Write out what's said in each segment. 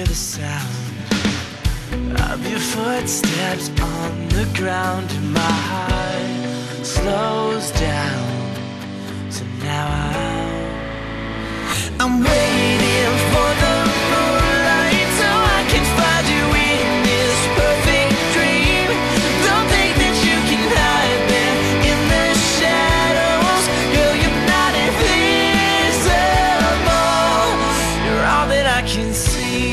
the sound of your footsteps on the ground, and my heart slows down. So now I'm waiting for the moonlight so I can find you in this perfect dream. Don't think that you can hide there in the shadows. Girl, you're not invisible. You're all that I can see.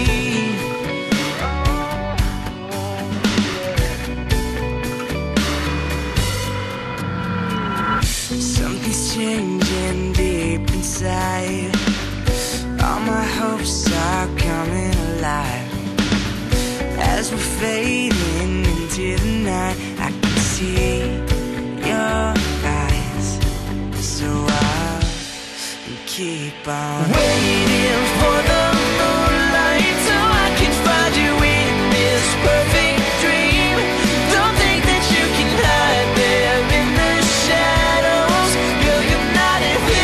Something's changing deep inside. All my hopes are coming alive. As we're fading into the night, I can see your eyes. So I'll keep on waiting for the moonlight so I can find you in this perfect dream. Don't think that you can hide there in the shadows. Girl, you're not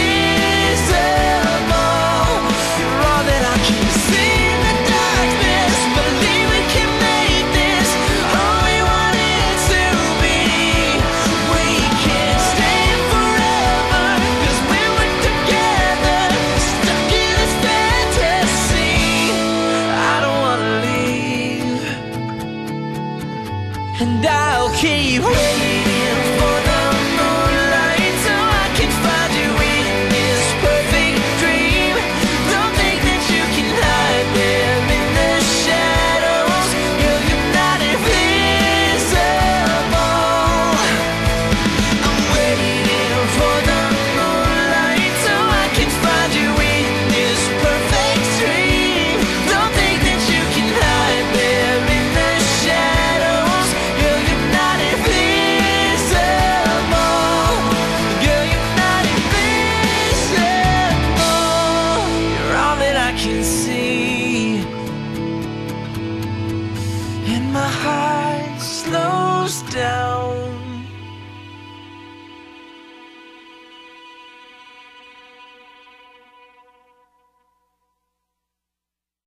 invisible. You're all that I can see in the darkness. Believe we can make this all we want it to be. We can't stay forever, 'cause we were together, stuck in this fantasy. I don't wanna leave, and I'll keep waiting for the moonlight so I can find you in this perfect dream. Don't think that you can hide there in the shadows. Girl, you're not invisible. I'm waiting for the moonlight so I can find you in this perfect dream. Don't think that you can hide there in the shadows. Girl, you're not invisible. Girl, you're not invisible. You're all that I can see. And my heart slows down.